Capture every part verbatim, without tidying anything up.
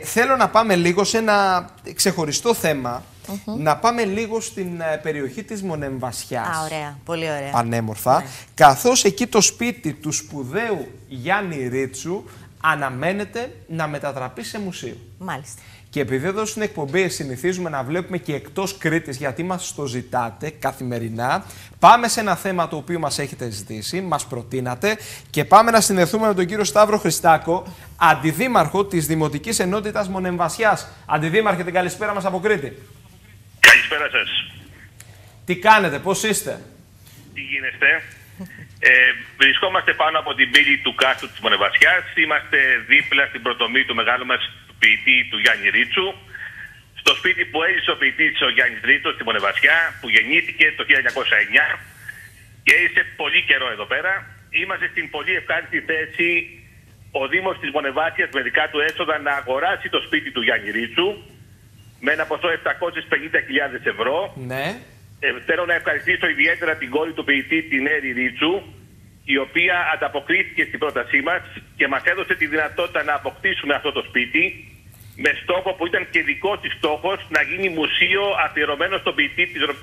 θέλω να πάμε λίγο σε ένα ξεχωριστό θέμα. Mm-hmm. Να πάμε λίγο στην ε, περιοχή της Μονεμβασιάς. Α, ωραία. Πολύ ωραία. Πανέμορφα. Ναι. Καθώς εκεί το σπίτι του σπουδαίου Γιάννη Ρίτσου αναμένεται να μετατραπεί σε μουσείο. Μάλιστα. Και επειδή εδώ στην εκπομπή συνηθίζουμε να βλέπουμε και εκτός Κρήτης, γιατί μας το ζητάτε καθημερινά, πάμε σε ένα θέμα το οποίο μας έχετε ζητήσει, μας προτείνατε και πάμε να συνδεθούμε με τον κύριο Σταύρο Χριστάκο, αντιδήμαρχο της Δημοτικής Ενότητας Μονεμβασιάς. Αντιδήμαρχε, την καλησπέρα μας από Κρήτη. Καλησπέρα σας. Τι κάνετε, πώς είστε? Τι γίνεστε? Ε, βρισκόμαστε πάνω από την πύλη του κάστρου της Μονεμβασιάς. Είμαστε δίπλα στην πρωτομή του μεγάλου μας ποιητή του Γιάννη Ρίτσου. Στο σπίτι που έζησε ο ποιητής ο Γιάννης Ρίτσος στη Μονεμβασιά, που γεννήθηκε το χίλια εννιακόσια εννιά και έζησε πολύ καιρό εδώ πέρα. Είμαστε στην πολύ ευχάριστη θέση ο Δήμος της Μονεμβάσιας με δικά του έσοδα να αγοράσει το σπίτι του Γιάννη Ρίτσου με ένα ποσό επτακόσιες πενήντα χιλιάδες ευρώ. Ναι. Ε, θέλω να ευχαριστήσω ιδιαίτερα την κόρη του ποιητή, την Έρη Ρίτσου, η οποία ανταποκρίθηκε στην πρότασή μας και μας έδωσε τη δυνατότητα να αποκτήσουμε αυτό το σπίτι με στόχο που ήταν και δικό της στόχος να γίνει μουσείο αφιερωμένο στον ποιητή της Ρο...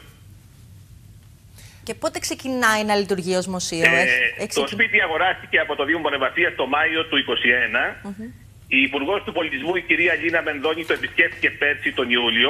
Και πότε ξεκινάει να λειτουργεί ως μουσείο? Ε, έχει, έχει το σπίτι αγοράστηκε από το Δήμο Μονεμβασίας το Μάιο του είκοσι ένα. Mm-hmm. Η Υπουργός του Πολιτισμού, η κυρία Λίνα Μενδώνη, το επισκέφθηκε πέρσι τον Ιούλιο.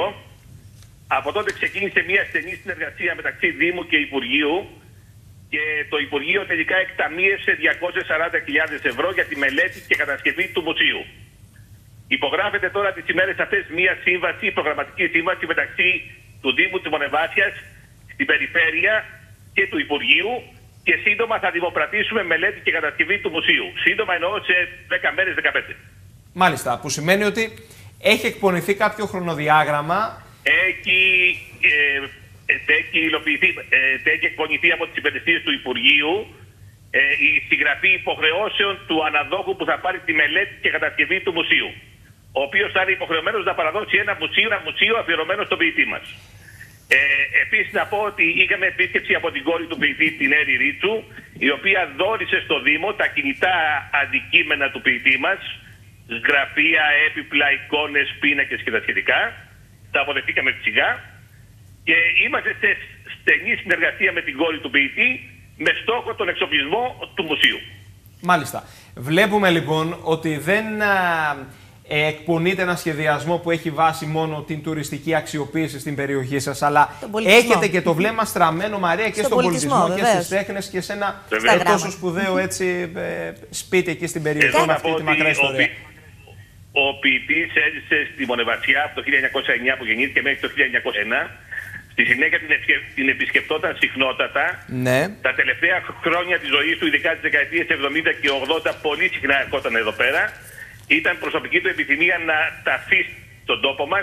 Από τότε ξεκίνησε μια στενή συνεργασία μεταξύ Δήμου και Υπουργείου και το Υπουργείο τελικά εκταμείευσε διακόσιες σαράντα χιλιάδες ευρώ για τη μελέτη και κατασκευή του μουσείου. Υπογράφεται τώρα τις ημέρες αυτές μια σύμβαση, προγραμματική σύμβαση μεταξύ του Δήμου της Μονεμβάσιας, στην περιφέρεια και του Υπουργείου και σύντομα θα δημοπρατήσουμε μελέτη και κατασκευή του μουσείου. Σύντομα εννοώ σε δέκα μέρες, δεκαπέντε. Μάλιστα, που σημαίνει ότι έχει εκπονηθεί κάποιο χρονοδιάγραμμα. Έχει, ε, έχει, υλοποιηθεί, ε, έχει εκπονηθεί από τις υπηρεσίες του Υπουργείου ε, η συγγραφή υποχρεώσεων του αναδόχου που θα πάρει τη μελέτη και κατασκευή του μουσείου, ο οποίος θα είναι υποχρεωμένος να παραδώσει ένα μουσείο, ένα μουσείο αφιερωμένο στον ποιητή μας. Ε, επίσης να πω ότι είχαμε επίσκεψη από την κόρη του ποιητή, την Έρη Ρίτσου, η οποία δώρισε στο Δήμο τα κινητά αντικείμενα του ποιητή μας, γραφεία, έπιπλα, εικόνες, πίνακες και τα σχετικά. Τα αποδεχτήκαμε φυσικά και είμαστε σε στενή συνεργασία με την κόρη του ποιητή με στόχο τον εξοπλισμό του μουσείου. Μάλιστα. Βλέπουμε λοιπόν ότι δεν ε, εκπονείται ένα σχεδιασμό που έχει βάση μόνο την τουριστική αξιοποίηση στην περιοχή σας, αλλά έχετε και το βλέμμα στραμμένο, Μαρία, και στον, στον πολιτισμό, πολιτισμό και στις τέχνες και σε ένα τόσο σπουδαίο έτσι, ε, σπίτι εκεί στην περιοχή. Εδώ με αυτή τη μακρά ιστορία. Ο ποιητής έζησε στη Μονεμβασιά από το χίλια εννιακόσια εννιά που γεννήθηκε μέχρι το χίλια εννιακόσια ένα. Στη συνέχεια την, την επισκεπτόταν συχνότατα. Ναι. Τα τελευταία χρόνια της ζωής του, ειδικά τις δεκαετίες εβδομήντα και ογδόντα, πολύ συχνά ερχόταν εδώ πέρα. Ήταν προσωπική του επιθυμία να ταφεί στον τόπο μας.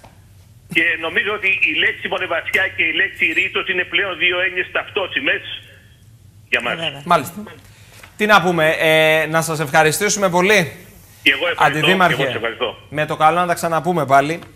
Και νομίζω ότι η λέξη Μονεμβασιά και η λέξη Ρίτσος είναι πλέον δύο έννοιες ταυτόσιμες για μας. Μάλιστα. Τι να πούμε, ε, να σας ευχαριστήσουμε πολύ. Και εγώ ευχαριστώ. Αντιδήμαρχε, και εγώ ευχαριστώ. Με το καλό να τα ξαναπούμε πάλι.